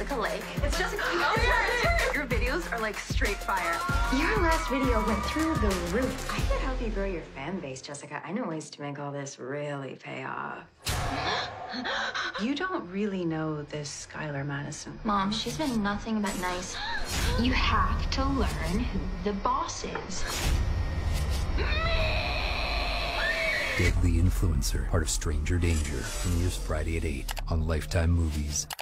Jessica Lake. It's Jessica. Oh, it's her. Your videos are like straight fire. Your last video went through the roof. I could help you grow your fan base, Jessica. I know ways to make all this really pay off. You don't really know this Skylar Madison. Mom, she's been nothing but nice. You have to learn who the boss is. Deadly Influencer, part of Stranger Danger. Premieres Friday at 8 on Lifetime Movies.